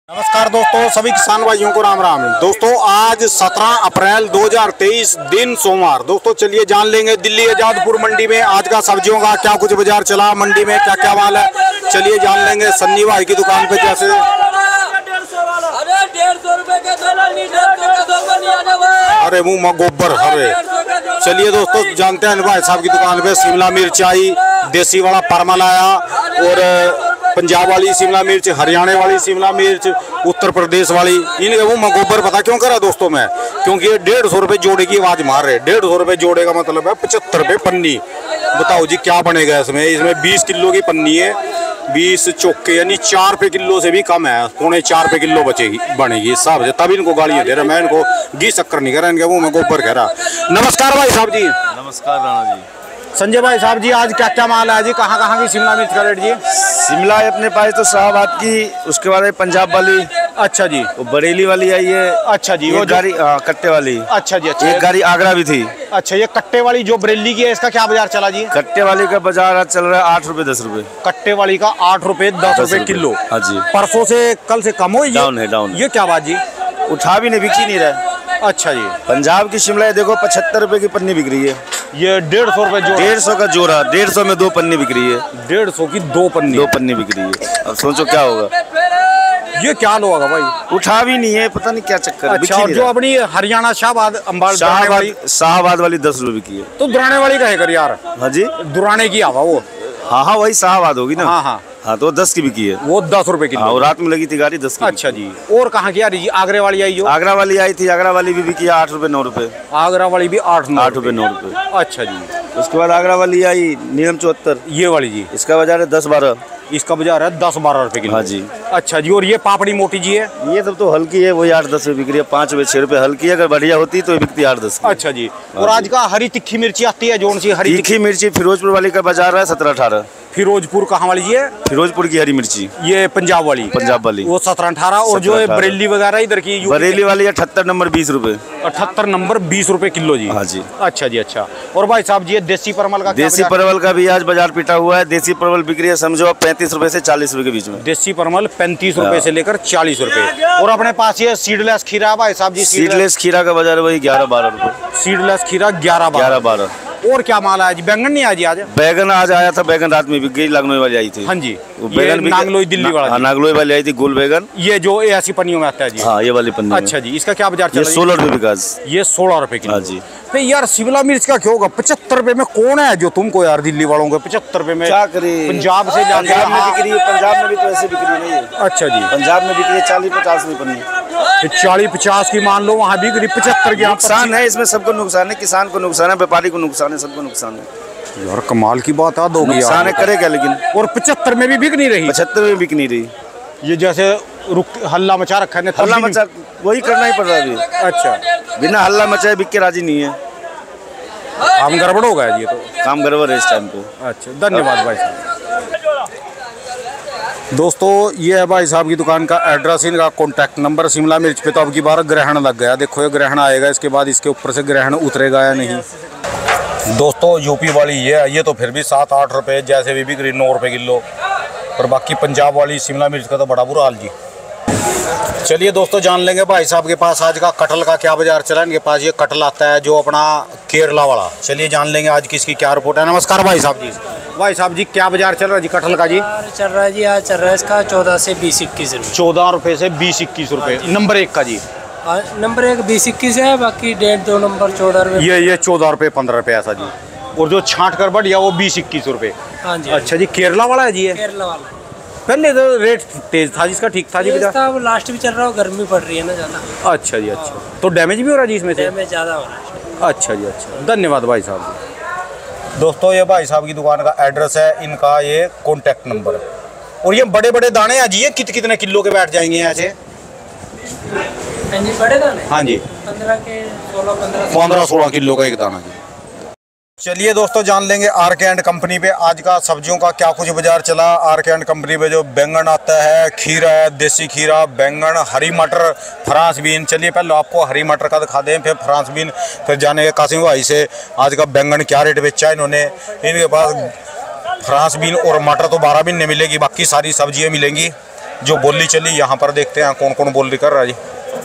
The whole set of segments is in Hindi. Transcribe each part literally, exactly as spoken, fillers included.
नमस्कार दोस्तों, सभी किसान भाइयों को राम राम। दोस्तों आज सत्रह अप्रैल दो हज़ार तेईस दिन सोमवार। दोस्तों चलिए जान लेंगे दिल्ली आजादपुर मंडी में आज का सब्जियों का क्या कुछ बाजार चला, मंडी में क्या क्या माल है। चलिए जान लेंगे सन्नी भाई की दुकान पे। जैसे अरे मुँह में गोबर हरे। चलिए दोस्तों जानते हैं भाई साहब की दुकान पे शिमला मिर्च आई, देसी वाला परमल आया और पंजाब वाली शिमला मिर्च, हरियाणा वाली शिमला मिर्च, उत्तर प्रदेश वाली। इनके वो मैं गोबर पता क्यों करा दोस्तों मैं, क्योंकि ये डेढ़ सौ रुपये जोड़े की आवाज मार रहे। डेढ़ सौ रुपये जोड़े का मतलब है पचहत्तर रुपये पन्नी। बताओ जी क्या बनेगा इसमें। इसमें बीस किलो की पन्नी है, बीस चौके यानी चार रुपये किलो से भी कम है, पौने चार रुपये किलो बचेगी बनेगी इस हिसाब से। तभी इनको गालियाँ दे रहा मैं, इनको घी शक्कर नहीं कह रहा, इनके वो मैं गोबर कह रहा। नमस्कार भाई साहब जी। नमस्कार राणा जी। संजय भाई साहब जी आज क्या क्या माल है जी, कहाँ कहाँ की शिमला मिर्च का रेट जी? शिमला है अपने पास तो शाहबाद की, उसके बाद है पंजाब वाली। अच्छा जी। वो बरेली वाली आई है। अच्छा जी। वो गाड़ी कट्टे वाली। अच्छा जी। अच्छा एक गाड़ी आगरा भी थी। अच्छा ये कट्टे वाली जो बरेली की है इसका क्या बाजार चला जी? कट्टे वाली का बाजार आज चल रहा है आठ रुपए दस रुपए। कट्टे वाली का आठ रुपए दस रुपए किलो। हाँ जी। परसों से कल से कम हो? डाउन है डाउन। ये क्या बात जी? उठा भी नहीं, बिक ही नहीं रहा। अच्छा जी। पंजाब की शिमला है देखो पचहत्तर रुपए की पन्नी बिक रही है। ये डेढ़ सौ रुपए जो डेढ़ सौ का जोड़ा, डेढ़ सौ में दो पन्नी बिक रही है। डेढ़ सौ की दो पन्नी दो पन्नी बिक रही है। अब सोचो क्या होगा। ये क्या लो होगा भाई? उठा भी नहीं है, पता नहीं क्या चक्कर। अच्छा और जो अपनी हरियाणा शाहबाद अंबाल शाहबाद शाहबाद वाली दस रुपए की है। तो दुराने वाली का है कर यार। हाँ जी दुराने की आवा वो। हाँ हाँ वही शाहबाद होगी ना। हाँ हाँ हाँ तो दस की बिकी है वो दस रुपए की। और रात में लगी थी गाड़ी दस की। अच्छा जी। और कहाँ की आ रही जी? आगरा वाली आई जो? आगरा वाली आई थी, आगरा वाली भी बिकी आठ रुपए नौ रुपए। आगरा वाली भी आठ आठ रुपए नौ रुपए। अच्छा जी। उसके बाद आगरा वाली आई नीलम चौहत्तर, ये वाली जी। इसका बाजार है दस बारह। इसका बाजार है दस बारह रुपए किलो। हाँ जी। अच्छा जी। और ये पापड़ी मोटी जी है? ये सब तो हल्की है, वही आठ दस रुपए बिक रही है। पाँच रुपए छह रुपए हल्की है, अगर बढ़िया होती तो बिकती आठ दस। अच्छा जी। और आज का हरी तिखी मिर्ची आती है जोन सी हरी तीखी मिर्ची फिरोजपुर वाली का बाजार है सत्रह अठारह। फिरोजपुर कहाँ वाली जी है? फिरोजपुर की हरी मिर्ची। ये पंजाब वाली। पंजाब वाली वो सत्रह अठारह। और जो है बरेली वगैरह इधर की बरेली वाली अठहत्तर नंबर बीस रुपए। अठहत्तर नंबर बीस रुपए किलो जी। हाँ जी। अच्छा जी। अच्छा और भाई साहब जी देसी परवल का? देसी परवल का भी आज बाजार पिटा हुआ है। देसी परवल बिक रही है समझो पैंतीस रुपए से चालीस रुपए के बीच में। देसी परवल पैंतीस रुपए से लेकर चालीस रुपए। और अपने पास ये सीडलेस खीरा भाई साहब जी? सीडलेस खीरा का बाजार वही ग्यारह बारह रुपए। सीडलेस खीरा ग्यारह ग्यारह बारह। और क्या माल है आज? बैंगन नहीं आज? आज बैगन आज आया था, बैगन रात में बिक गई, लगनोई वाली आई थी। हाँ जी। वो बैगन नागलोई दिल्ली वाला। हाँ नागलोई वाली आई थी गोल बैगन। ये जो ऐसी पन्नियों में आता है जी? हाँ ये वाली पन्नी। अच्छा जी। इसका क्या बाजार? ये सोलह रुपए बिका। ये सोलह रुपए किलो। हाँ जी। तो यार शिमला मिर्च का क्या होगा पचहत्तर रुपए में? कौन है जो तुमको यार दिल्ली वालों को पचहत्तर रुपए में? क्या करे, पंजाब से जाते पंजाब में बिक रही है, पंजाब में भी तो ऐसे बिक रही है। अच्छा जी। पंजाब में बिक रही है चालीस पचास में पन्नी। चालीस पचास की मान लो, वहाँ बिक रही पचहत्तर की। नुकसान है इसमें, सबको नुकसान है, किसान को नुकसान है, व्यापारी को नुकसान है, सबको नुकसान है। यार कमाल की बात है। दो नुकसान है, करे क्या लेकिन। और पचहत्तर में भी बिक नहीं रही? पचहत्तर में बिक नहीं रही। ये जैसे रुक हल्ला मचा रखा है। हल्ला मचा वही करना ही पड़ रहा है अभी। अच्छा। बिना हल्ला मचाए बिक के राजी नहीं है। काम गड़बड़ हो गया ये तो। काम गड़बड़ है इस टाइम पे। अच्छा धन्यवाद भाई साहब। दोस्तों ये है भाई साहब की दुकान का एड्रेस, इनका कॉन्टैक्ट नंबर। शिमला मिर्च पे तो अब की बार ग्रहण लग गया। देखो ये ग्रहण आएगा, इसके बाद इसके ऊपर से ग्रहण उतरेगा या नहीं। दोस्तों यूपी वाली ये है, ये तो फिर भी सात आठ रुपये जैसे भी बिक रही, नौ रुपये किलो। और बाकी पंजाब वाली शिमला मिर्च का तो बड़ा बुरा हाल जी। चलिए दोस्तों जान लेंगे भाई साहब के पास आज का कटहल का क्या बाजार चला। इनके पास ये कटहल आता है जो अपना केरला वाला। चलिए जान लेंगे आज किसकी क्या रिपोर्ट है। नमस्कार भाई साहब जी। भाई साहब जी क्या बाजार चल रहा है जी कटहल का जी? चल रहा है जी, आज चल रहा है इसका चौदह से बीस इक्कीस रुपये। चौदह रुपये से बीस इक्कीस रुपये। नंबर एक का जी? नंबर एक बीस इक्कीस है, बाकी डेढ़ दो नंबर चौदह रुपये। ये ये चौदह रुपये पंद्रह रुपये ऐसा जी। और जो छांट कर बढ़िया वो बीस इक्कीस रुपये। हाँ जी। अच्छा जी। केरला वाला है जी? ये केरला वाला पहले तो रेट तेज था जिसका, ठीक था जी? था वो लास्ट भी चल रहा है, गर्मी पड़ रही है ना ज़्यादा। अच्छा जी। अच्छा तो डैमेज भी हो रहा है जी इसमें से? डैमेज ज़्यादा हो रहा है। अच्छा जी। अच्छा धन्यवाद भाई साहब। दोस्तों ये भाई साहब की दुकान का एड्रेस है, इनका ये कॉन्टैक्ट नंबर। और ये बड़े बड़े दाने हैं जी, ये कित कितने किलो के बैठ जाएंगे ऐसे? बड़े दाने? हाँ जी। पंद्रह के सोलह पंद्रह पंद्रह सोलह किलो का एक दाना जी। चलिए दोस्तों जान लेंगे आर के एंड कंपनी पे आज का सब्जियों का क्या कुछ बाजार चला। आर के एंड कंपनी पे जो बैंगन आता है, खीरा है, देसी खीरा, बैंगन, हरी मटर, फ्रांस बीन। चलिए पहले आपको हरी मटर का दिखा दें, फिर फ्रांस बीन, फिर जाने कासिम भाई से आज का बैंगन क्या रेट बेचा इन्होंने। इनके पास फ्रांस बीन और मटर तो बारह बीन नहीं मिलेगी, बाकी सारी सब्जियाँ मिलेंगी। जो बोली चली यहाँ पर देखते हैं कौन कौन बोली कर रहा है जी।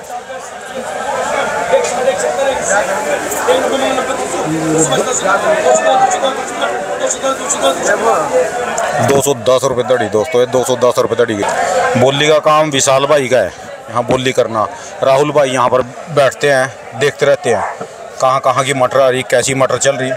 दो सौ दस रुपये दड़ी दोस्तों, दो सौ दस रुपये दड़ी की बोली का काम विशाल भाई का है, यहाँ बोली करना। राहुल भाई यहाँ पर बैठते हैं, देखते रहते हैं कहाँ कहाँ की मटर आ रही, कैसी मटर चल रही।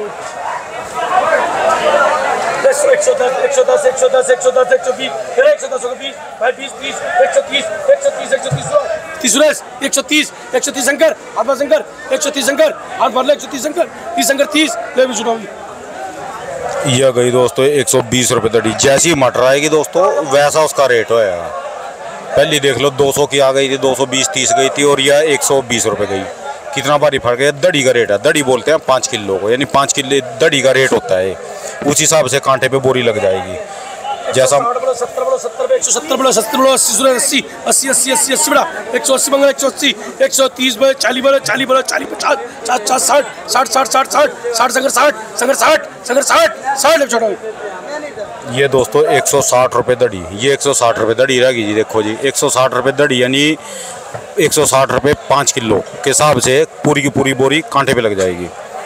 एक सौ दस, एक सौ दस, एक सौ दस, एक सौ दस, एक सौ बीस, एक सौ दस, बीस, भाई बीस, तीस, एक सौ तीस, एक सौ तीस, एक सौ तीस, तीस सुरेश, एक सौ तीस, एक सौ तीस शंकर, हाथ मार शंकर, एक सौ तीस शंकर, हाथ मार ले, एक सौ तीस शंकर, तीस शंकर, तीस, ले भी चुनावी। यह गई दोस्तों एक सौ बीस रुपये दड़ी। जैसी मटर आएगी दोस्तों वैसा उसका रेट होएगा। पहले देख लो दो सौ की आ गई थी, दो सौ बीस तीस गई थी, और यह एक सौ बीस रुपये गई। कितना भारी फर्क है। दड़ी का रेट है, दड़ी बोलते हैं पाँच किलो को, यानी पाँच किलो दड़ी का रेट होता है। उस हिसाब से कांटे पे बोरी लग जाएगी। जैसा सत्तर बड़ो सत्तर एक सौ सत्तर बड़ो सत्तर बड़ो अस्सी सुरेश अस्सी अस्सी अस्सी अस्सी अस्सी बड़ा एक सौ अस्सी मंगल एक सौ अस्सी एक सौ तीस बड़े चालीस बड़े चालीस बड़े चालीस पचास चार चार साठ साठ साठ साठ साठ साठ संगर साठ संगर साठ संगर साठ साठ छोटा। ये दोस्तों एक सौ साठ रुपये दड़ी, ये एक सौ साठ रुपये दड़ी रहेगी जी। देखो जी एक सौ साठ रुपये दड़ी, यानी एक सौ साठ रुपये पाँच किलो के हिसाब से पूरी की पूरी बोरी कांटे पे लग जाएगी।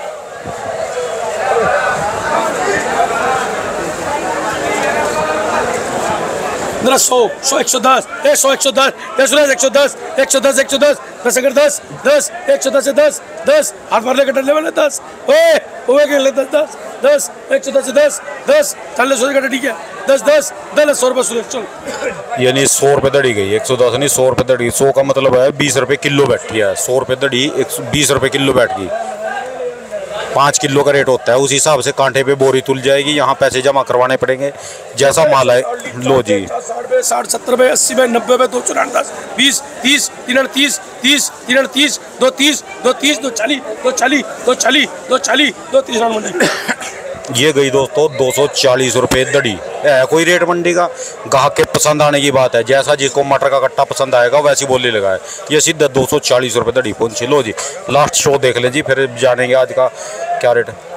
मेरा सौ सौ एक सौ दस एक सौ एक सौ दस एक सौ दस एक सौ दस एक सौ दस एक सौ दस दस अगर दस दस एक सौ दस दस दस हाथ मार ले कटर लेवल दस ओए ओए के ले दस दस दस एक सौ दस दस दस चालीस सौ कटर ठीक है दस दस दस सौ रुपये सुरेश चल। यानी सौ रुपये दड़ी गई, एक सौ दस नहीं सौ रुपये दड़ी। सौ का मतलब है बीस रुपये किलो बैठी है, सौ रुपये दड़ी एक सौ बीस रुपये किलो बैठ गई। पाँच किलो का रेट होता है, उस हिसाब से कांटे पे बोरी तुल जाएगी। यहाँ पैसे जमा करवाने पड़ेंगे जैसा माल है। लो जी साठ पे साठ सत्तर पे अस्सी पे नब्बे पे दो सौ दस बीस तीस तीन तीस तीस तीन तीस दो तीस दो तीस दो चालीस दो चालीस दो चालीस दो चालीस दो तीस मंडी। ये गई दोस्तों दो सौ चालीस रुपये दड़ी। है कोई रेट मंडी का, ग्राहक के पसंद आने की बात है। जैसा जिसको मटर का कट्टा पसंद आएगा वैसी बोली लगाए। ये सीधा दो सौ चालीस रुपये दड़ी पहुंची। लो जी लास्ट शो देख लें जी, फिर जानेंगे आज का क्या रेट है।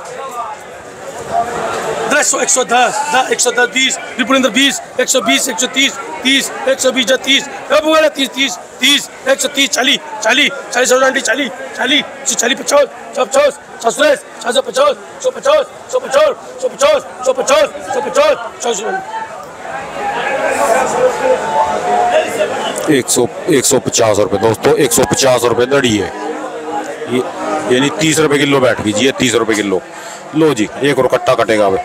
दस सौ एक सौ दस दस एक सौ दस बीस विपुलेंद्र बीस एक सौ बीस एक सौ तीस तीस एक सौ बीस तीस तीस तीस तीस एक सौ तीस चालीस चालीस चालीस सौ चालीस चालीस चालीस चालीस पचास सौ पचास सौ सुरेश छः सौ पचास सौ पचास सौ पचास सौ पचास सौ पचास सौ पचास सौ सौ एक सौ एक सौ पचास रुपये दोस्तों, एक सौ पचास रुपये दड़ी है। ये यानी तीस रुपये किलो बैठ गई जी, ये तीस रुपये किलो। लो जी एक और कट्टा कटेगा अब।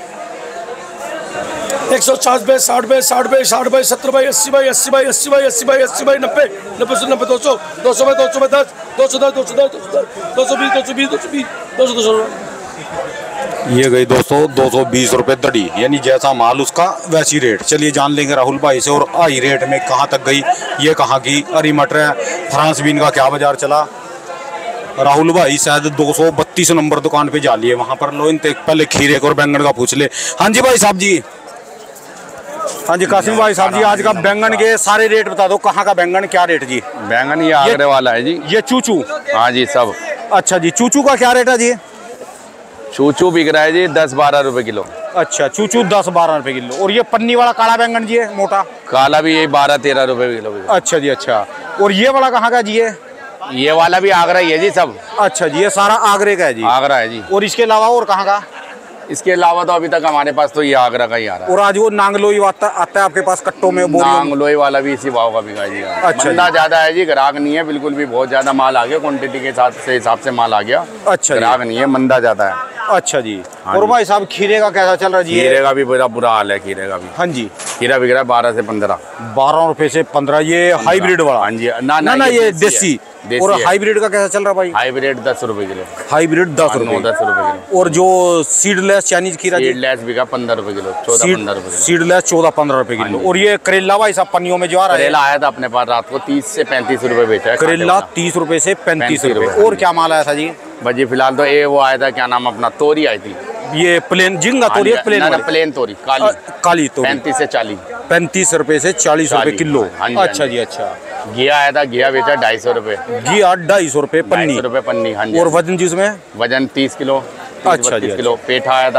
एक सौ चास बाई साठ बाई साठ बाई साठ बाई सत्तर बाई अस्सी बाई अस्सी बाई अस्सी बाई अस्सी बाई अस्सी बाई नब्बे नब्बे सौ नब्बे दो सौ दो सौ बाई दो सौ बाई दस दो सौ दस दो सौ दस दो सौ बीस दो सौ बीस दो सौ बीस दो सौ दो सौ। ये गई दोस्तों दो सौ बीस रुपये दड़ी, यानी जैसा माल उसका वैसी रेट। चलिए जान लेंगे राहुल भाई से और आई रेट में कहाँ तक गई, ये कहाँ की हरी मटर है। फ्रांस बीन का क्या बाजार चला। राहुल भाई शायद दो सौ बत्तीस नंबर दुकान पे जा लिए, वहाँ पर लो इन पहले खीरे और बैंगन का पूछ ले। हाँ जी भाई साहब जी, हाँ जी कासिम भाई साहब जी, आज का बैंगन के सारे रेट बता दो। कहाँ का बैंगन क्या रेट जी? बैंगन ये आगरे वाला है जी। ये चूचू? हाँ जी सब। अच्छा जी, चूचू का क्या रेट है जी? चूचू बिक रहा है जी दस बारह रुपए किलो। अच्छा चूचू दस बारह रुपए किलो। और ये पन्नी वाला काला बैंगन जी है मोटा? काला भी यही बारह तेरह रुपए किलो। अच्छा जी अच्छा। और ये वाला कहाँ का जी है? ये वाला भी आगरा ही है जी सब। अच्छा जी, ये सारा आगरे का है जी? आगरा है जी। और इसके अलावा और कहाँ का? इसके अलावा तो अभी तक हमारे पास तो ये आगरा का ही आ रहा है। और आज वो नांगलोई आता, आता है आपके पास कट्टों में? नांगलोई वाला भी इसी भाव का बिका जी। अच्छा, मंदा ज्यादा है जी, ग्राहक नहीं है बिल्कुल भी। बहुत ज्यादा माल आ गया, क्वांटिटी के हिसाब से हिसाब से माल आ गया। अच्छा, ग्राहक नहीं है, मंदा ज्यादा है। अच्छा जी। और भाई साहब खीरे का कैसा चल रहा है जी? खीरे का भी बड़ा बुरा हाल है, खीरे का भी। हाँ जी, खीरा बिक रहा है बारह से पंद्रह। बारह रुपए से पंद्रह। ये हाइब्रिड वाला? हाँ जी। ना ना, ना ये देसी। और हाइब्रिड का कैसा चल रहा भाई? हाइब्रिड दस रुपए किलो। हाइब्रिड दस रुपए दस रुपए किलो। और जो सीडलेस चाइनीज खीरा? सीडलेस बिका पंद्रह रुपए किलो, चौदह पंद्रह रुपए। सीडलेस चौदह पंद्रह रुपए किलो। और ये करेला भाई साहब पन्नियों में जो आ रहा है? करेला आया था अपने पास रात को तीस से पैंतीस रुपए बेचा है। करेला तीस रुपए से पैंतीस रुपए। और क्या माल आया था जी? भाजी फिलहाल तो ये वो आया था, क्या नाम अपना, तोरी आई थी। ये प्लेन झिंगा तोरी है? प्लेन प्लेन तोरी काली काली तोरी पैंतीस से चालीस पैंतीस रुपए से चालीस रुपए किलो। अच्छा जी अच्छा। घिया आया था, घिया बेचा ढाई सौ रुपए। घिया ढाई सौ रुपए पन्नी? रुपए पन्नी। हाँ जी। और वजन जिसमें? वजन तीस किलो। अच्छा जी किलो। पेठा आया था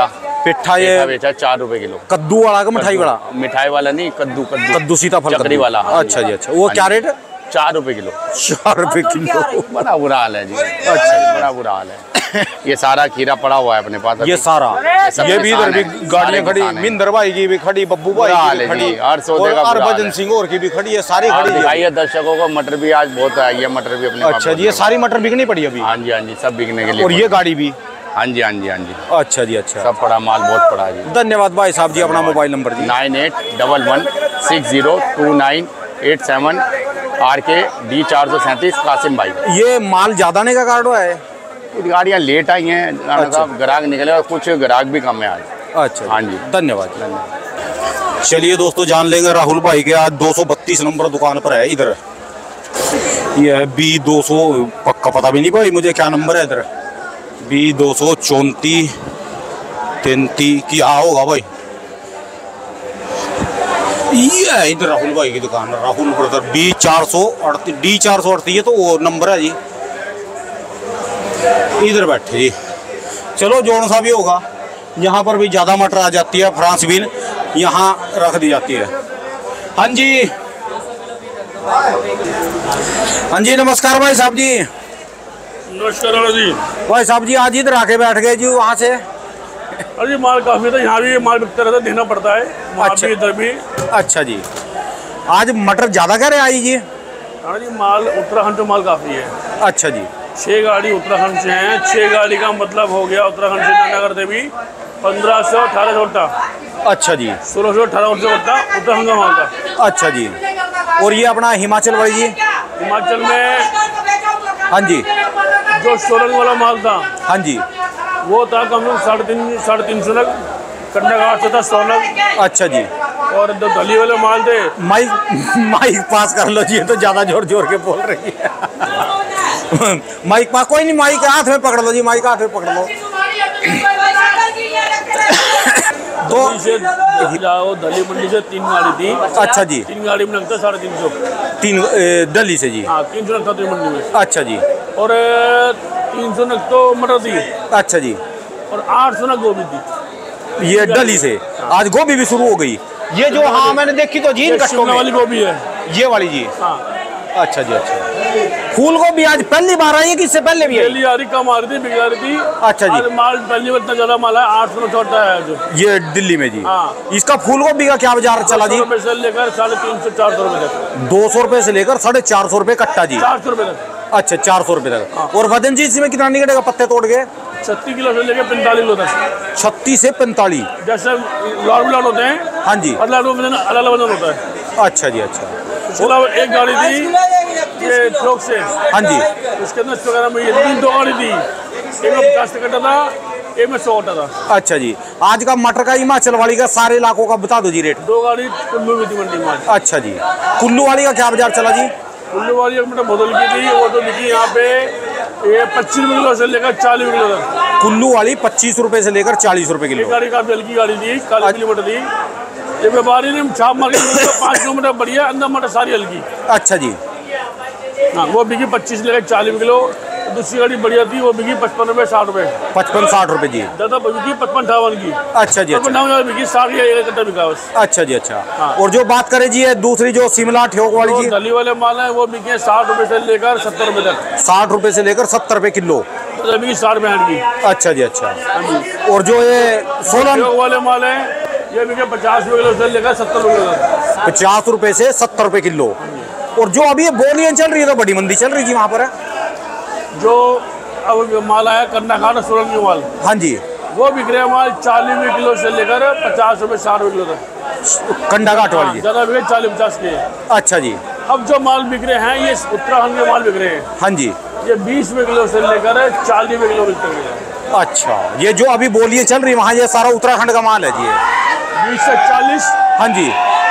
पेठा ये पेठा बेचा चार रुपए किलो। कद्दू वाला का मिठाई वाला? मिठाई वाला नहीं, कद्दू कद्दू कद्दू सीताफल चकरी वाला। अच्छा जी अच्छा, वो क्या रेट है? चार रुपए किलो। चार रुपए किलो, बड़ा बुरा हाल है जी। अच्छा, बड़ा बुरा हाल है। ये सारा खीरा पड़ा हुआ है अपने पास। ये सारा, ये भी इधर भी गाड़ियाँ खड़ी, मिंदर मिंदर भाई की भी खड़ी, बब्बू भाई की भी खड़ी, हर सौदे का और भजन सिंह और की भी खड़ी है, सारी खड़ी है। दिखाइए दर्शकों को, मटर भी आज बहुत आई है, मटर भी अपने। अच्छा जी, ये सारी मटर बिकनी पड़ी अभी? हाँ जी हाँ जी, सब बिकने के लिए। और ये गाड़ी भी? हाँ जी हाँ जी हाँ जी। अच्छा जी अच्छा, सब पड़ा माल, बहुत पड़ा जी। धन्यवाद भाई साहब जी। अपना मोबाइल नंबर जी? Nine eight double one six zero two nine eight seven, R K D चार सौ सैंतीस, कासिम भाई। ये माल ज्यादा नहीं का कार्ड है? कुछ गाड़ियाँ लेट आई हैं, अच्छा। ग्राहक निकले और कुछ ग्राहक भी कम है आज। अच्छा हाँ जी, धन्यवाद धन्यवाद। चलिए दोस्तों, जान लेंगे राहुल भाई के आज दो सौ बत्तीस नंबर दुकान पर है इधर। ये है बी दो सौ, पक्का पता भी नहीं भाई मुझे क्या नंबर है इधर, बी दो सौ चौंतीस तैंतीस की आ होगा भाई। ये है इधर राहुल भाई की दुकान, राहुल ब्रदर, बी चार सौ अड़तीस, डी चार सौ अड़तीस, ये तो वो नंबर है जी। इधर बैठे जी, चलो जोन सा भी होगा। यहाँ पर भी ज़्यादा मटर आ जाती है, फ्रांस बीन यहाँ रख दी जाती है। हाँ जी हाँ जी, नमस्कार भाई साहब जी। नमस्कार जी। भाई साहब जी आज इधर आके बैठ गए जी, वहाँ से? अरे माल काफी था, यहाँ भी माल बिकता रहता, देना पड़ता है। अच्छा, इधर भी। अच्छा जी, आज मटर ज़्यादा कह रहे आई जी? हाँ जी, माल उत्तराखंड से माल काफ़ी है। अच्छा जी, छः गाड़ी उत्तराखंड से हैं। छः गाड़ी का मतलब हो गया उत्तराखंड से नगर देवी पंद्रह सौ अठारह सौ उठता। अच्छा जी, सोलह सौ अठारह सौ उठता उत्तराखंड का माल था। अच्छा जी, और ये अपना हिमाचल वाली जी? हिमाचल में हाँ जी, जो सोलन वाला माल था, हाँ जी, वो था कम से कम साढ़े तीन साढ़े तीन सौ तक, कंडा घाट से था सोलन। अच्छा जी, और जो दली वाले माल थे, माइक माइक पास कर लो जी, ये तो ज़्यादा जोर जोर के बोल रही है। माइक पास, कोई नहीं, माइक हाथ में पकड़ लो जी, माइक हाथ में पकड़ लो। तो से जाओ, दली मंडी से तीन गाड़ी थी। अच्छा जी, तीन गाड़ी में लगता साढ़े तीन सौ। तीन ए, दिल्ली से जी? हाँ, तीन सौ लगता तीन मंडी में। अच्छा जी, और तीन सौ नग तो मटर थी। अच्छा जी, और आठ सौ नग गोभी थी। ये दिल्ली से आज गोभी भी शुरू हो गई। ये जो, हाँ मैंने देखी तो जी, शिमला वाली गोभी है ये वाली जी? हाँ। अच्छा जी अच्छा, फूल गोभी आज पहली बार आई है कि इससे पहले भी आई? पहली आ रही, कम आ रही थी, बिक रही थी। अच्छा जी, आज माल पहली बार इतना ज्यादा माल है, आठ सौ छोटा है जो ये दिल्ली में जी। हाँ। इसका फूल गोभी का क्या बाजार चला जी? रुपए से लेकर साढ़े तीन सौ चार सौ रुपए तक। दो सौ रुपए से लेकर साढ़े चार सौ रुपए कट्टा जी? चार सौ रुपए तक। अच्छा, चार सौ रुपए तक। हाँ। और वजन जी इसमें कितना निकलेगा पत्ते तोड़ के? छत्तीस किलो से लेकर पैंतालीस किलो तक। छत्तीस से पैंतालीस? जैसे लाल लाल होते हैं। हाँ जी, अलग अलग वजन, अलग अलग वजन होता है। अच्छा जी अच्छा। उसके अलावा एक गाड़ी थी ये ट्रक से। हाँ जी, उसके अंदर इस वगैरह में ये तीन दो गाड़ी थी, एक में पचास कट्टा था, एक में सौ कट्टा था। अच्छा जी, आज का मटर का हिमाचल वाली का सारे इलाकों का बता दो जी रेट। दो गाड़ी कुल्लू में थी मंडी में। अच्छा जी, कुल्लू वाली का क्या बाजार चला जी? कुल्लू वाली एक मिनट बोतल की थी, वो तो बिकी यहाँ पे ये पच्चीस रुपये किलो से लेकर चालीस किलो तक। कुल्लू वाली पच्चीस रुपए से लेकर चालीस रुपए किलो। एक गाड़ी काफी हल्की गाड़ी थी, काली किलोमीटर थी। ये व्यापारी ने छाप मार के पाँच किलोमीटर बढ़िया, अंदर मटर सारी हल्की। अच्छा जी, हाँ, वो बिकी पच्चीस लेकर चालीस किलो। दूसरी गाड़ी बढ़िया थी, वो बिकी पचपन रुपये साठ रुपये। पचपन साठ रुपए जी? ज्यादा बिकी पचपन अठावन की। अच्छा जी अच्छा, बिकी साठ या एक कट्टा बिका बस। अच्छा जी अच्छा। हाँ। और जो बात करें जी ये दूसरी जो शिमला ठेक वाली जी? दली वाले माल है वो बिके साठ रुपये से लेकर सत्तर रुपये तक। साठ रुपए से लेकर सत्तर रुपए किलो? बिकी साठ पैंठ की। अच्छा जी अच्छा। हाँ जी। और जो ये सोलन ठेक वाले माल है ये बिके पचास रुपये किलो से लेकर सत्तर रुपये किलो तक। पचास रुपए से सत्तर रुपए किलो। और जो अभी ये बोलियां चल रही है तो बड़ी मंदी चल रही थी वहाँ पर? जो अब माल आया करना खाना सोलन की माल, हाँ जी, वो बिक रहे माल चालीस रुपये किलो से लेकर पचास रुपये साठ रुपये किलो तक। कंडा घाट वाली? ज़्यादा बिके चालीस पचास के। अच्छा जी। अब जो माल बिक रहे हैं ये उत्तराखंड के माल बिक रहे हैं। हाँ जी, ये बीस रुपये किलो से लेकर चालीस रुपये किलो बिकते हैं। अच्छा, ये जो अभी बोलियां चल रही है वहाँ ये सारा उत्तराखंड का माल है जी? बीस से चालीस। हाँ जी,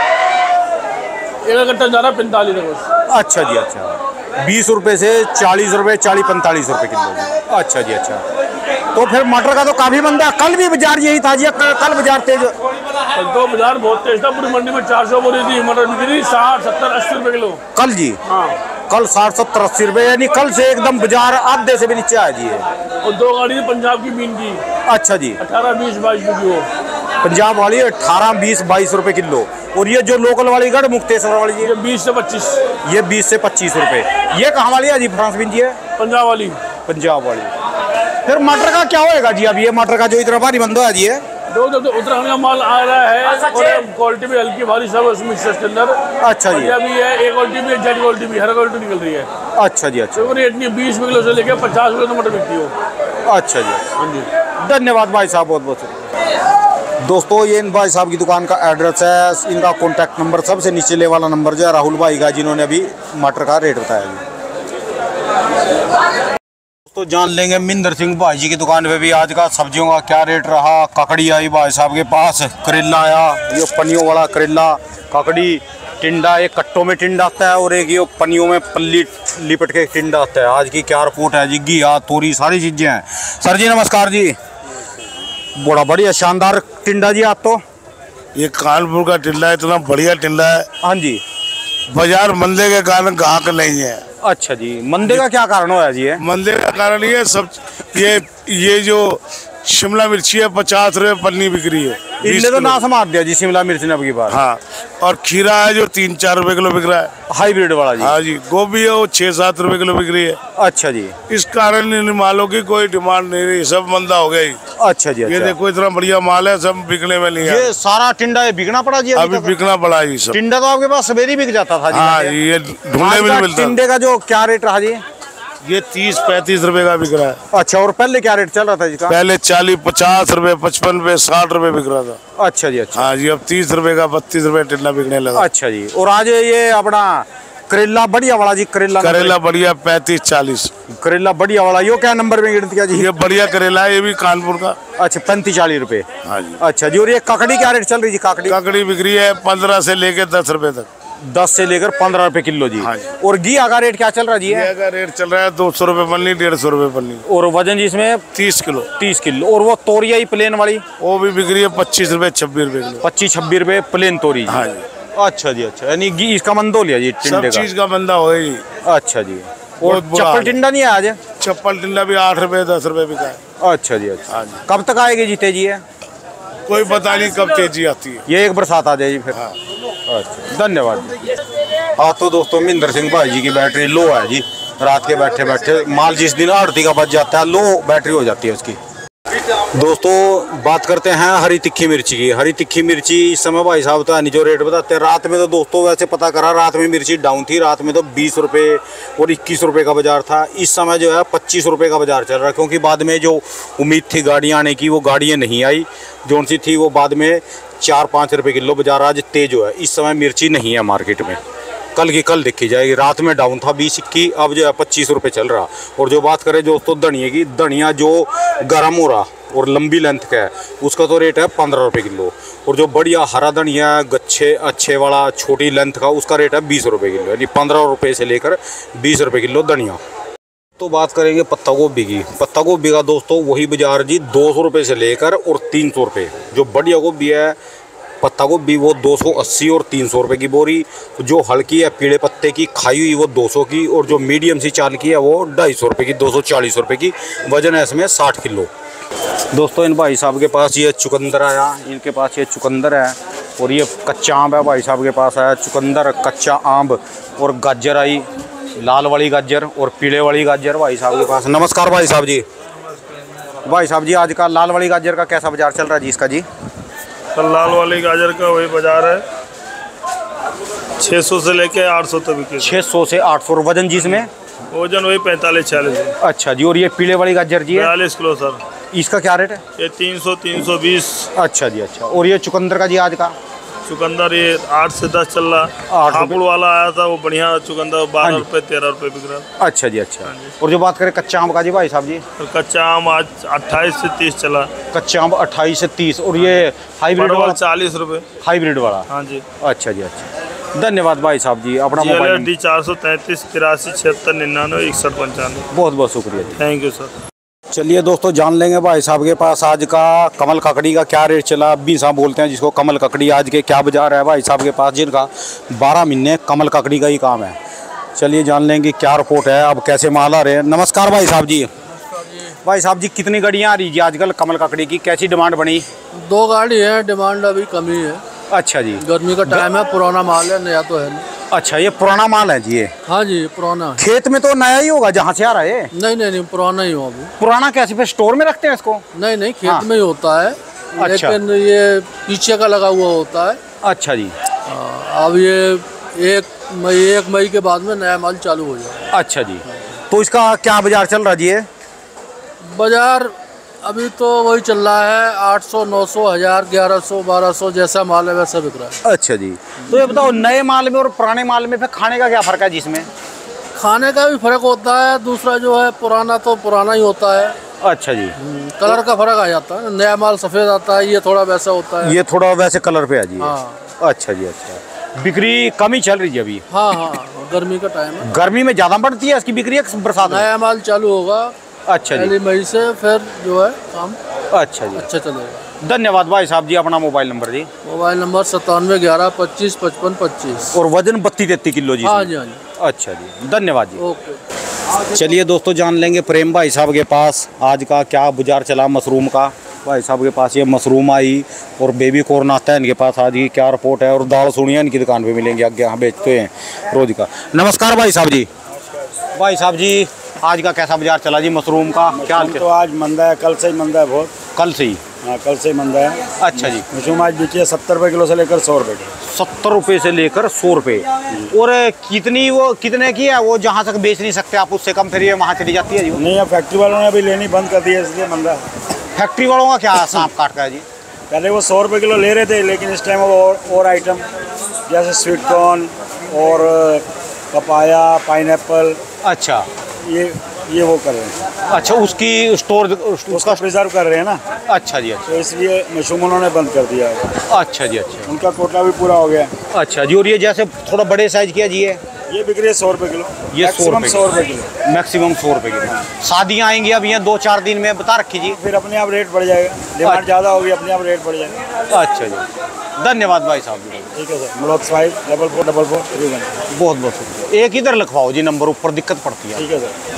एक घंटा जा रहा है पैंतालीस तक। अच्छा जी अच्छा, बीस रुपए से चालीस रुपए, चालीस पैंतालीस रुपए किलो। अच्छा जी अच्छा। तो फिर मटर का तो काफी मंदा, कल भी बाजार यही था जी? कल, कल बाजार तेज? कल तो बाजार बहुत तेज था, पूरी मंडी में चार सौ बोरी थी, मटर बिक रही साठ सत्तर अस्सी रुपये किलो। कल जी? हाँ, कल साठ सत्तर अस्सी रुपए, यानी कल से एकदम बाजार आधे से भी नीचे आ जी है। और दो गाड़ी पंजाब की मीन की। अच्छा जी। अठारह बीस बाईस रुपये पंजाब वाली अठारह बीस बाईस रुपए किलो। और ये जो लोकल वाली गढ़ मुक्तेश्वर वाली जी, ये बीस से पच्चीस। ये बीस से पच्चीस रुपए। ये कहाँ वाली है जी फ्रांस बीन जी? है पंजाब वाली। पंजाब वाली। फिर मटर का क्या होएगा जी? अब ये मटर का जो इतना भारी बंद है जी, है दो दो उत्तराखंड का माल आ रहा है और क्वालिटी भी हल्की भारी सब उसमें के अंदर। अच्छा जी। भी है, एक क्वालिटी भी है, जेड क्वालिटी भी, हर क्वालिटी निकल रही है। अच्छा जी। अच्छा, तो रेट नहीं बीस किलो से लेकर पचास किलो तो मटर बिकती हो। अच्छा जी। हाँ जी, धन्यवाद भाई साहब, बहुत बहुत शुक्रिया। दोस्तों ये इन भाई साहब की दुकान का एड्रेस है, इनका कॉन्टैक्ट नंबर सबसे नीचे वाला नंबर जो है राहुल भाई का, जिन्होंने अभी मटर का रेट बताया जी। तो जान लेंगे मिंदर सिंह भाई जी की दुकान पे भी आज का सब्जियों का क्या रेट रहा। ककड़ी आई भाई साहब के पास, करेला आया, ये पनियों वाला करेला, ककड़ी, टिंडा, एक कट्टों में टिंडा आता है और एक ये पनियों में पल्ली लिपट के टिंडा आता है। आज की क्या रिपोर्ट है जी? घिया, तोरी, सारी चीज़ें हैं। सर जी नमस्कार जी। बड़ा बढ़िया शानदार टिंडा जी। आप तो ये कानपुर का टिंडा है, इतना बढ़िया टिंडा है। हाँ जी। बाजार मंदे के कारण ग्राहक नहीं है। अच्छा जी। मंदे का क्या कारण होया जी? है मंदे का कारण ये सब, ये ये जो शिमला मिर्ची है पचास रुपए पन्नी बिक रही है। इनने तो ना समार दिया जी शिमला मिर्च ने अब की बार। हाँ, और खीरा है जो तीन चार रुपए किलो बिक रहा है, हाइब्रिड वाला जी। हाँ जी। गोभी है वो छह सात रुपए किलो बिक रही है। अच्छा जी। इस कारण इन मालों की कोई डिमांड नहीं रही, सब मंदा हो गई। अच्छा जी। अच्छा। ये देखो इतना बढ़िया माल है, सब बिकने में नहीं है। ये सारा टिंडा ये बिकना पड़ा जी? अभी बिकना पड़ा ये सब। टिंडा तो आपके पास सवेरे बिक जाता था जी। हाँ, ये ढूंढने में नहीं मिलता। टिंडे का जो क्या रेट रहा जी? ये तीस पैंतीस रुपए का बिक रहा है। अच्छा, और पहले क्या रेट चल रहा था जी का? पहले चालीस पचास रुपए पचपन रुपए साठ रुपए बिक रहा था। अच्छा जी। अच्छा। हाँ जी, अब तीस रुपए का बत्तीस रुपए टिंडा बिकने लगा। अच्छा जी। और आज ये अपना करेला बढ़िया वाला जी, करेला करेला बढ़िया पैंतीस चालीस। करेला बढ़िया वाला यो क्या नंबर में गिनती है जी? ये बढ़िया करेला है, ये भी कानपुर का। अच्छा, पैंतीस चालीस रुपए। हाँ जी। अच्छा जी। और ये ककड़ी क्या रेट चल रही जी? काकड़ी ककड़ी बिक रही है पंद्रह से लेके दस रुपए तक। दस से लेकर पंद्रह रुपए किलो जी। हाँ जी। और घिया का रेट क्या चल रहा जी? है घिया का रेट चल रहा है दो सौ रुपए पन्नी, डेढ़ सौ रुपए पन्नी। और वजन जी इसमें तीस किलो। तीस किलो। और वो तोरियाई प्लेन वाली वो भी बिक रही है पच्चीस रुपए छब्बीस रुपए किलो। पच्चीस छब्बीस रुपए प्लेन तोरी। हाँ जी। अच्छा जी। अच्छा, यानी घी इसका मंदो लिया जी सब टिंडे चीज का मंदा हो गई। का। अच्छा जी। और चप्पल टिंडा नहीं है आज? चप्पल टिंडा भी आठ रुपए दस रुपए बिका है। अच्छा जी। अच्छा। हाँ जी। कब तक आएगी जी तेजी? है कोई पता नहीं कब तेजी आती है। ये एक बरसात आ जाएगी फिर। हाँ। अच्छा, धन्यवाद। हाँ तो दोस्तों मिंदर सिंह भाई जी की बैटरी लो है जी। रात के बैठे बैठे माल जिस दिन आड़ती का बच जाता है, लो बैटरी हो जाती है उसकी। दोस्तों बात करते हैं हरी तिक्खी मिर्ची की। हरी तिक्खी मिर्ची इस समय भाई साहब तो नहीं जो रेट बताते हैं। रात में तो दोस्तों वैसे पता करा, रात में मिर्ची डाउन थी। रात में तो बीस रुपये और इक्कीस रुपये का बाजार था। इस समय जो है पच्चीस रुपये का बाजार चल रहा है, क्योंकि बाद में जो उम्मीद थी गाड़ियाँ आने की वो गाड़ियाँ नहीं आई। जो सी थी वो बाद में चार पाँच रुपये किलो बाजार आज तेज हो है। इस समय मिर्ची नहीं है मार्केट में, कल की कल देखी जाएगी। रात में डाउन था बीस की, अब जो है पच्चीस रुपये चल रहा। और जो बात करें दोस्तों धनिया की, धनिया जो गर्म हो रहा और लंबी लेंथ का है उसका तो रेट है पंद्रह रुपये किलो। और जो बढ़िया हरा धनिया है गच्छे अच्छे वाला छोटी लेंथ का, उसका रेट है बीस रुपये किलो, यानी पंद्रह रुपये से लेकर बीस रुपये किलो धनिया। तो बात करेंगे पत्ता गोभी की। पत्ता गोभी का दोस्तों वही बाजार जी दो सौ रुपये से लेकर और तीन सौ रुपये। जो बढ़िया गोभी है पत्ता गोभी वो दो सौ अस्सी और तीन सौ रुपये की बोरी। जो हल्की है पीले पत्ते की खाई हुई वो दो सौ की। और जो मीडियम सी चाल की है वो ढाई सौ रुपये की, दो सौ चालीस रुपये की। वजन है इसमें साठ किलो। दोस्तों इन भाई साहब के पास ये चुकंदर आया, इनके पास ये चुकंदर है। और ये कच्चा आम है भाई साहब के पास आया, चुकंदर कच्चा आम। और गाजर आई, लाल वाली गाजर और पीले वाली गाजर भाई साहब के पास। नमस्कार भाई साहब जी। भाई साहब जी आज का लाल वाली गाजर का कैसा बाजार चल रहा है जी इसका जी? कल लाल वाली गाजर का वही बाजार है छः सौ से लेके आठ सौ तक बिके। छः सौ से आठ सौ। वजन जी इसमें? वजन वही पैंतालीस छियालीस। अच्छा जी। और ये पीले वाली गाजर जी है? बयालीस किलो सर। इसका क्या रेट है? ये तीन सौ तीन सौ बीस। अच्छा जी। अच्छा। और ये चुकंदर का जी आज का? चुकंदर ये आठ से दस चल रहा। आठ हापुड़ वाला आया था वो बढ़िया चुकंदर बारह रुपये तेरह रुपये बिक रहा। अच्छा जी। अच्छा। और जो बात करें कच्चा आम का जी भाई साहब जी? और कच्चा आम आज अट्ठाईस से तीस चला। कच्चा आम अट्ठाईस से तीस। और ये हाइब्रिड वाला? चालीस रुपये हाइब्रिड वाला। हाँ जी। अच्छा जी। अच्छा, धन्यवाद भाई साहब जी। अपना मोबाइल डी चार सौ तैंतीस तिरासी छिहत्तर निन्यानवे इकसठ पंचानवे। बहुत बहुत शुक्रिया। Thank you sir. चलिए दोस्तों जान लेंगे भाई साहब के पास आज का कमल ककड़ी का क्या रेट चला। अभी साहब बोलते हैं जिसको कमल ककड़ी, आज के क्या बाजार है भाई साहब के पास, जिनका बारह महीने कमल ककड़ी का ही काम है। चलिए जान लेंगे क्या रिपोर्ट है, अब कैसे माल आ रहे हैं। नमस्कार भाई साहब जी। भाई साहब जी कितनी गाड़ियाँ आ रही है आजकल कमल ककड़ी की, कैसी डिमांड बनी? दो गाड़ी है, डिमांड अभी कमी है। अच्छा जी, गर्मी का टाइम है, पुराना माल है, नया तो है नहीं। अच्छा ये पुराना माल है जी? ये हाँ जी पुराना है। खेत में तो नया ही होगा जहाँ से आ रहा है? नहीं नहीं नहीं पुराना ही हो अभी। पुराना कैसे, फिर स्टोर में रखते हैं इसको? नहीं नहीं खेत हाँ। में ही होता है। अच्छा। लेकिन ये पीछे का लगा हुआ होता है। अच्छा जी। हाँ, अब ये एक मई एक मई के बाद में नया माल चालू हो जाएगा। अच्छा जी, तो इसका क्या बाजार चल रहा जी? ये बाजार अभी तो वही चल रहा है आठ सौ, नौ सौ, हजार, ग्यारह सौ, बारह सौ, जैसा माल है वैसा बिक रहा है। अच्छा जी, तो ये बताओ नए माल में और पुराने माल में फिर खाने का क्या फर्क है जिसमें? खाने का भी फर्क होता है, दूसरा जो है पुराना तो पुराना ही होता है। अच्छा जी, कलर का फर्क आ जाता है, नया माल सफ़ेद आता है, ये थोड़ा वैसा होता है। ये थोड़ा वैसे कलर पे आ जी। हाँ। अच्छा जी, अच्छा बिक्री कम ही चल रही है अभी? हाँ हाँ गर्मी का टाइम है। गर्मी में ज़्यादा बढ़ती है इसकी बिक्री या बरसात में? नया माल चालू होगा अच्छा जी, पहली मई से, फिर जो है काम अच्छा जी, अच्छा चलेगा। धन्यवाद भाई साहब जी। अपना मोबाइल नंबर जी? मोबाइल नंबर सत्तानवे ग्यारह पच्चीस पचपन पच्चीस। और वजन बत्तीस तैतीस किलो जी? हाँ जी हाँ जी। अच्छा जी, धन्यवाद जी। ओके। चलिए दोस्तों जान लेंगे प्रेम भाई साहब के पास आज का क्या बाजार चला मशरूम का। भाई साहब के पास ये मशरूम आई और बेबी कॉर्न आता है इनके पास, आज की क्या रिपोर्ट है। और दाल सुनिए इनकी दुकान पे मिलेंगे, आगे यहाँ बेचते हैं रोज का। नमस्कार भाई साहब जी। भाई साहब जी आज का कैसा बाजार चला जी मशरूम का? क्या हाल? तो आज मंदा है, कल से ही मंदा है बहुत। कल से ही? हाँ कल से ही मंदा है। अच्छा जी, मशरूम आज बिकी है सत्तर रुपये किलो से लेकर सौ रुपये की। सत्तर रुपये से लेकर सौ रुपये। और कितनी वो कितने की है वो जहाँ तक बेच नहीं सकते आप, उससे कम फिर ये वहाँ चली जाती है जी? नहीं अब फैक्ट्री वालों ने अभी लेनी बंद कर दी है इसलिए मंदा है। फैक्ट्री वालों का क्या सांप काट का है जी? पहले वो सौ रुपये किलो ले रहे थे, लेकिन इस टाइम वो और, और आइटम जैसे स्वीट कॉर्न और पपाया, पाइनएप्पल, अच्छा ये ये वो कर रहे हैं। अच्छा उसकी स्टोर उसका प्रिजर्व कर रहे हैं ना। अच्छा जी, अच्छा तो इसलिए मशरूम उन्होंने बंद कर दिया है। अच्छा जी, अच्छा उनका कोटा भी पूरा हो गया। अच्छा जी। और ये जैसे थोड़ा बड़े साइज किया जी? ये ये बिक रही है सौ रुपये किलो। ये सौ रुपये सौ रुपये किलो मैक्सिमम सौ रुपये किलो। शादियाँ आएंगी अब ये दो चार दिन में, बता रखी जी? फिर अपने आप रेट बढ़ जाएगा, डिमांड ज़्यादा होगी अपने आप रेट बढ़ जाएगा। अच्छा जी, धन्यवाद भाई साहब जी। ठीक है sir. Malout five double four double four three one. बहुत बहुत शुक्रिया। एक इधर लिखवाओ जी नंबर, ऊपर दिक्कत पड़ती है। ठीक है सर।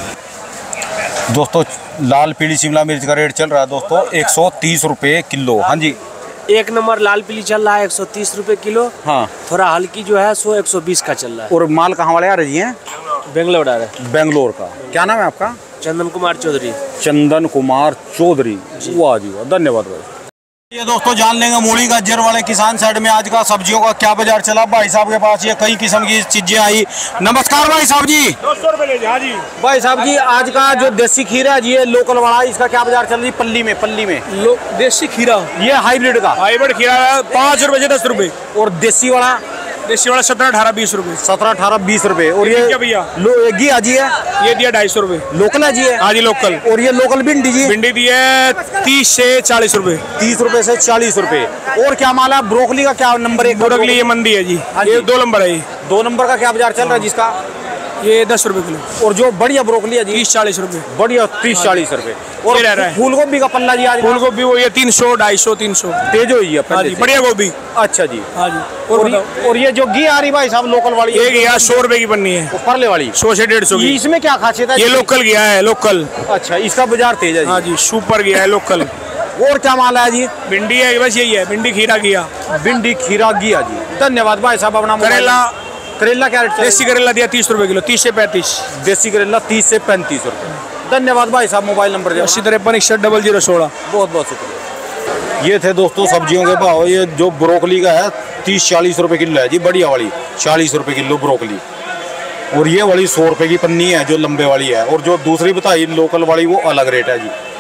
दोस्तों लाल पीली शिमला मिर्च का रेट चल रहा है दोस्तों एक सौ तीस रुपये किलो। हाँ जी, एक नंबर लाल पीली चल रहा है एक सौ तीस रुपये किलो। हाँ थोड़ा हल्की जो है सो एक सौ बीस का चल रहा है। और माल कहाँ वाले आ रही हैं? बेंगलोर आ रहा है। बेंगलोर का क्या नाम है आपका? चंदन कुमार चौधरी। चंदन कुमार चौधरी, वाह जी वाह, धन्यवाद भाई। ये दोस्तों जान लेंगे मूली गाजर वाले किसान साइड में आज का सब्जियों का क्या बाजार चला। भाई साहब के पास ये कई किस्म की चीजें आई। नमस्कार भाई साहब जी। दो सौ रुपये ले हाँ जी। भाई साहब जी आज का जो देसी खीरा है जी ये लोकल वाला, इसका क्या बाजार चल रही है? पल्ली में, पल्ली में देसी खीरा ये हाइब्रिड का? हाइब्रिड खीरा है पाँच रुपये से दस रुपये। और देसी वाला? देसी वाला सत्रह अठारह बीस रुपये। सत्रह अठारह बीस रुपए। और ये ये क्या भैया? लो घी आजी है? ये दिया ढाई सौ रुपये। लोकल है जी है? हाँ जी लोकल। और ये लोकल भिंडी जी? भिंडी दी है तीस से चालीस रुपये। तीस रुपए से चालीस रुपए। और क्या माल है? ब्रोकली का क्या नंबर? एक ब्रोकली ये मंदी है जी, ये दो नंबर है। ये दो नंबर का क्या बाजार चल रहा है जिसका? ये दस रुपये किलो। और जो बढ़िया ब्रोकली है जी? तीस चालीस रुपये। बढ़िया तीस चालीस रुपए। और ये रह रहा है। फूल गोभी का पल्ला जी आज? फूल गोभी वो ये तीन सौ ढाई सौ तीन सौ तेज हुई है हाँ जी, बढ़िया गोभी। अच्छा जी, हाँ जी। और, और, ये, और ये जो घी आ रही भाई साहब लोकल वाली? ये गया सौ रुपए की बननी है, परले वाली सौ से डेढ़ सौ की। इसमें क्या खासियत है? ये लोकल गया है, लोकल। अच्छा इसका बाजार तेज है? हाँ जी सुपर गया है लोकल। और क्या माल है जी? भिंडी है बस यही है, भिंडी खीरा गया। भिंडी खीरा घिया जी, धन्यवाद भाई साहब। अपना करेला, करेला क्या रेट? देसी करेला दिया तीस रुपए किलो, तीस से पैंतीस। देसी करेला तीस से पैंतीस रुपए। धन्यवाद भाई साहब। मोबाइल नंबर दिया? अस्सी तिरपन इकसठ डबल जीरो सोलह। बहुत बहुत शुक्रिया। ये थे दोस्तों सब्जियों के भाव। ये जो ब्रोकली का है तीस चालीस रुपए किलो है जी, बढ़िया वाली चालीस रुपए किलो ब्रोकली। और ये वाली सौ रुपए की पन्नी है जो लंबे वाली है। और जो दूसरी बताई लोकल वाली वो अलग रेट है जी।